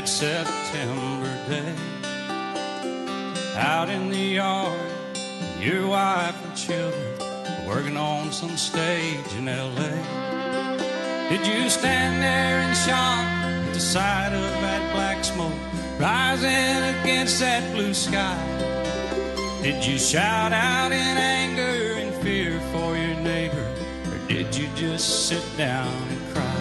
that September day. Out in the yard, your wife and children working on some stage in L.A. Did you stand there in shock at the sight of that black smoke rising against that blue sky? Did you shout out in anger and fear for your neighbor, or did you just sit down and cry?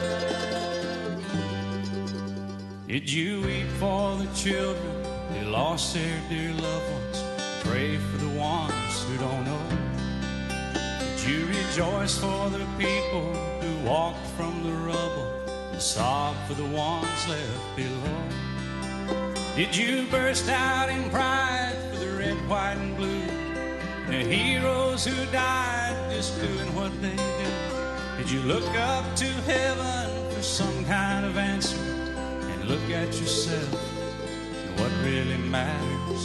Did you weep for the children who lost their dear loved ones? Pray for the ones who don't know? Did you rejoice for the people who walked from the rubble and sob for the ones left below? Did you burst out in pride for the red, white, and blue, the heroes who died just doing what they do? Did you look up to heaven for some kind of answer and look at yourself and what really matters?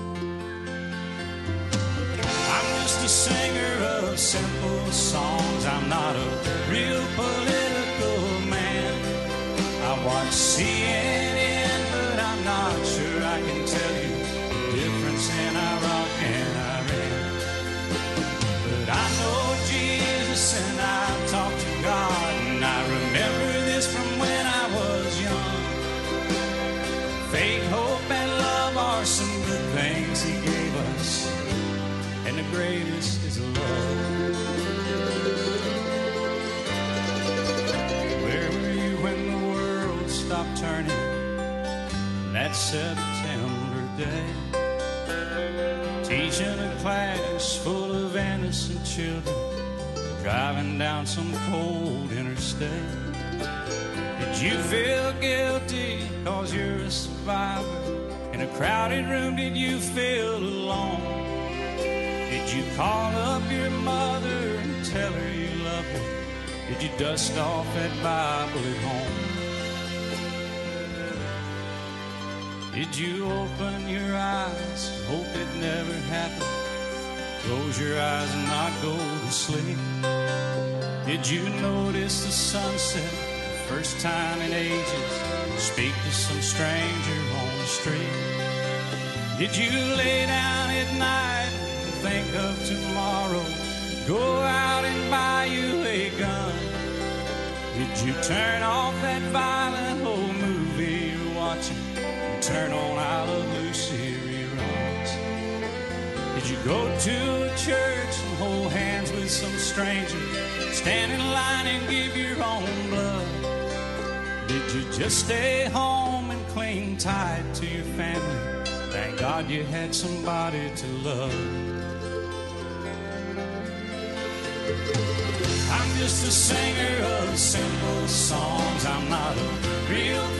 I'm just a singer of simple songs. I'm not a real political man. I watch CNN, but I'm not sure I can tell you the difference in Iraq and Iran. But I know Jesus and I talk to God, and I remember this from when I was young. Faith, hope, and love are some good things He gave us, and the greatest is love. Where were you when the world stopped turning that September day? Teaching a class full of innocent children, driving down some cold interstate. Did you feel guilty cause you're a survivor? In a crowded room, did you feel alone? Did you call up your mother and tell her you love her? Did you dust off that Bible at home? Did you open your eyes and hope it never happened? Close your eyes and not go to sleep? Did you notice the sunset the first time in ages? Speak to some stranger on the street? Did you lay down at night and think of tomorrow? Go out and buy you a gun? Did you turn off that violent old movie you're watching and turn on Out of Lucy reruns? Did you go to a church and hold hands with some stranger, stand in line and give your own blood? Did you just stay home and cling tight to your family? Thank God you had somebody to love. I'm just a singer of simple songs. I'm not a real